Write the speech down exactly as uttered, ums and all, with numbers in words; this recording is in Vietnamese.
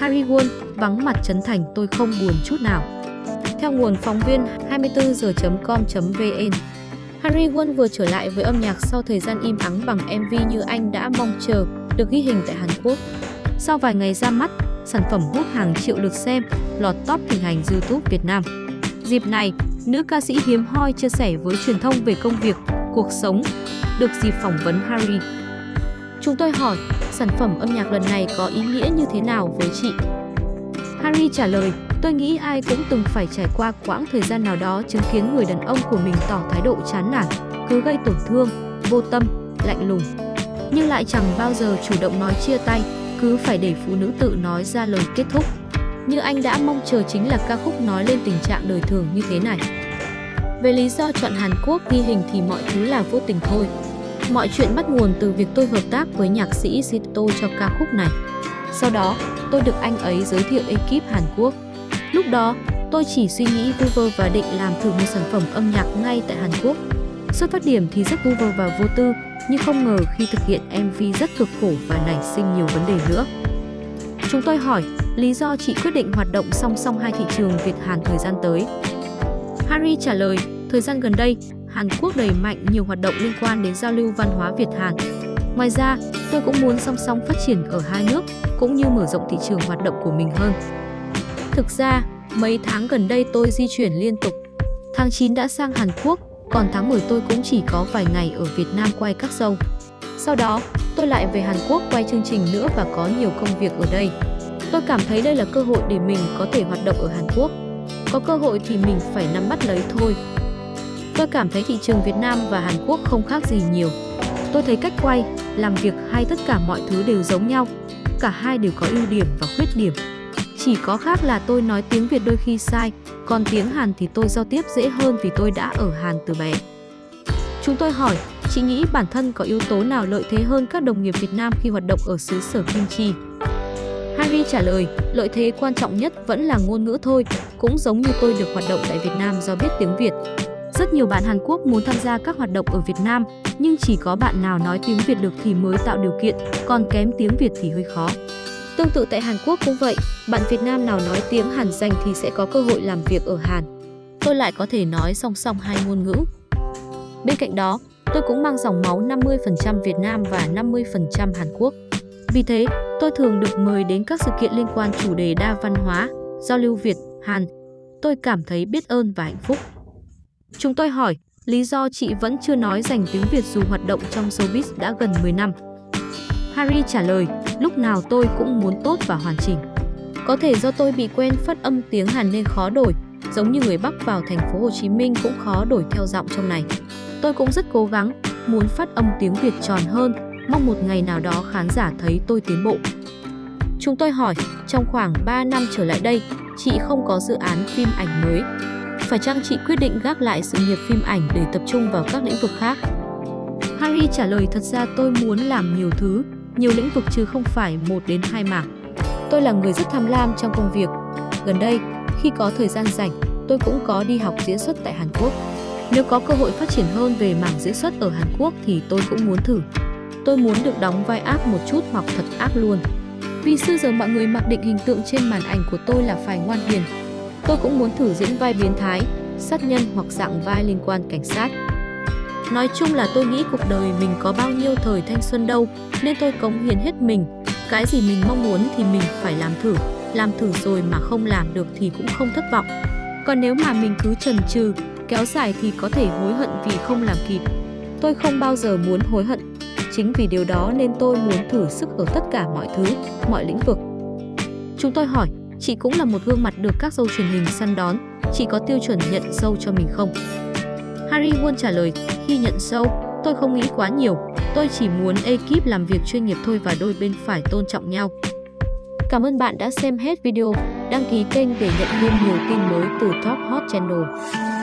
Harry Won vắng mặt Trấn Thành, tôi không buồn chút nào. Theo nguồn phóng viên hai mươi tư giờ chấm com chấm vn, Harry Won vừa trở lại với âm nhạc sau thời gian im ắng bằng em vê như anh đã mong chờ, được ghi hình tại Hàn Quốc. Sau vài ngày ra mắt, sản phẩm hút hàng triệu lượt xem, lọt top hình hành YouTube Việt Nam. Dịp này, nữ ca sĩ hiếm hoi chia sẻ với truyền thông về công việc, cuộc sống, được dịp phỏng vấn Harry. Chúng tôi hỏi, sản phẩm âm nhạc lần này có ý nghĩa như thế nào với chị? Harry trả lời, tôi nghĩ ai cũng từng phải trải qua quãng thời gian nào đó chứng kiến người đàn ông của mình tỏ thái độ chán nản, cứ gây tổn thương, vô tâm, lạnh lùng. Nhưng lại chẳng bao giờ chủ động nói chia tay, cứ phải để phụ nữ tự nói ra lời kết thúc. Như anh đã mong chờ chính là ca khúc nói lên tình trạng đời thường như thế này. Về lý do chọn Hàn Quốc ghi hình thì mọi thứ là vô tình thôi. Mọi chuyện bắt nguồn từ việc tôi hợp tác với nhạc sĩ Sito cho ca khúc này. Sau đó, tôi được anh ấy giới thiệu ekip Hàn Quốc. Lúc đó, tôi chỉ suy nghĩ vu vơ và định làm thử một sản phẩm âm nhạc ngay tại Hàn Quốc. Xuất phát điểm thì rất vu vơ và vô tư, nhưng không ngờ khi thực hiện em vê rất cực khổ và nảy sinh nhiều vấn đề nữa. Chúng tôi hỏi, lý do chị quyết định hoạt động song song hai thị trường Việt-Hàn thời gian tới? Harry trả lời, thời gian gần đây, Hàn Quốc đẩy mạnh nhiều hoạt động liên quan đến giao lưu văn hóa Việt-Hàn. Ngoài ra, tôi cũng muốn song song phát triển ở hai nước, cũng như mở rộng thị trường hoạt động của mình hơn. Thực ra, mấy tháng gần đây tôi di chuyển liên tục. Tháng chín đã sang Hàn Quốc, còn tháng mười tôi cũng chỉ có vài ngày ở Việt Nam quay các show. Sau đó, tôi lại về Hàn Quốc quay chương trình nữa và có nhiều công việc ở đây. Tôi cảm thấy đây là cơ hội để mình có thể hoạt động ở Hàn Quốc. Có cơ hội thì mình phải nắm bắt lấy thôi. Tôi cảm thấy thị trường Việt Nam và Hàn Quốc không khác gì nhiều. Tôi thấy cách quay, làm việc hay tất cả mọi thứ đều giống nhau. Cả hai đều có ưu điểm và khuyết điểm. Chỉ có khác là tôi nói tiếng Việt đôi khi sai, còn tiếng Hàn thì tôi giao tiếp dễ hơn vì tôi đã ở Hàn từ bé. Chúng tôi hỏi, chị nghĩ bản thân có yếu tố nào lợi thế hơn các đồng nghiệp Việt Nam khi hoạt động ở xứ sở Kim Chi? Harry trả lời, lợi thế quan trọng nhất vẫn là ngôn ngữ thôi, cũng giống như tôi được hoạt động tại Việt Nam do biết tiếng Việt. Rất nhiều bạn Hàn Quốc muốn tham gia các hoạt động ở Việt Nam, nhưng chỉ có bạn nào nói tiếng Việt được thì mới tạo điều kiện, còn kém tiếng Việt thì hơi khó. Tương tự tại Hàn Quốc cũng vậy, bạn Việt Nam nào nói tiếng Hàn rành thì sẽ có cơ hội làm việc ở Hàn. Tôi lại có thể nói song song hai ngôn ngữ. Bên cạnh đó, tôi cũng mang dòng máu năm mươi phần trăm Việt Nam và năm mươi phần trăm Hàn Quốc. Vì thế, tôi thường được mời đến các sự kiện liên quan chủ đề đa văn hóa, giao lưu Việt, Hàn. Tôi cảm thấy biết ơn và hạnh phúc. Chúng tôi hỏi, lý do chị vẫn chưa nói rành tiếng Việt dù hoạt động trong showbiz đã gần mười năm? Harry trả lời, lúc nào tôi cũng muốn tốt và hoàn chỉnh. Có thể do tôi bị quen phát âm tiếng Hàn nên khó đổi, giống như người Bắc vào thành phố Hồ Chí Minh cũng khó đổi theo giọng trong này. Tôi cũng rất cố gắng, muốn phát âm tiếng Việt tròn hơn, mong một ngày nào đó khán giả thấy tôi tiến bộ. Chúng tôi hỏi, trong khoảng ba năm trở lại đây, chị không có dự án phim ảnh mới. Phải chăng chị quyết định gác lại sự nghiệp phim ảnh để tập trung vào các lĩnh vực khác? Harry trả lời, thật ra tôi muốn làm nhiều thứ, nhiều lĩnh vực chứ không phải một đến hai mảng. Tôi là người rất tham lam trong công việc. Gần đây, khi có thời gian rảnh, tôi cũng có đi học diễn xuất tại Hàn Quốc. Nếu có cơ hội phát triển hơn về mảng diễn xuất ở Hàn Quốc thì tôi cũng muốn thử. Tôi muốn được đóng vai ác một chút hoặc thật ác luôn. Vì xưa giờ mọi người mặc định hình tượng trên màn ảnh của tôi là phải ngoan hiền. Tôi cũng muốn thử diễn vai biến thái, sát nhân hoặc dạng vai liên quan cảnh sát. Nói chung là tôi nghĩ cuộc đời mình có bao nhiêu thời thanh xuân đâu, nên tôi cống hiến hết mình. Cái gì mình mong muốn thì mình phải làm thử. Làm thử rồi mà không làm được thì cũng không thất vọng. Còn nếu mà mình cứ chần chừ, kéo dài thì có thể hối hận vì không làm kịp. Tôi không bao giờ muốn hối hận. Chính vì điều đó nên tôi muốn thử sức ở tất cả mọi thứ, mọi lĩnh vực. Chúng tôi hỏi, chị cũng là một gương mặt được các show truyền hình săn đón, chị có tiêu chuẩn nhận show cho mình không? Harry Won trả lời, khi nhận show, tôi không nghĩ quá nhiều, tôi chỉ muốn ekip làm việc chuyên nghiệp thôi và đôi bên phải tôn trọng nhau. Cảm ơn bạn đã xem hết video, đăng ký kênh để nhận thêm nhiều tin mới từ Top Hot Channel.